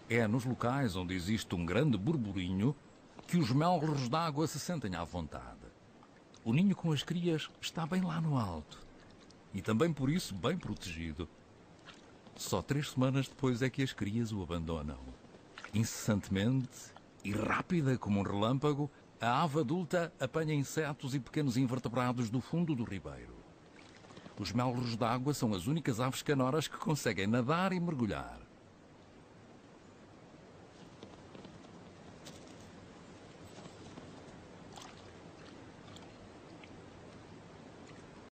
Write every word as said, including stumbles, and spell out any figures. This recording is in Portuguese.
É nos locais onde existe um grande burburinho que os melros d'água se sentem à vontade. O ninho com as crias está bem lá no alto e também por isso bem protegido. Só três semanas depois é que as crias o abandonam. Incessantemente e rápida como um relâmpago, a ave adulta apanha insetos e pequenos invertebrados do fundo do ribeiro. Os melros d'água são as únicas aves canoras que conseguem nadar e mergulhar.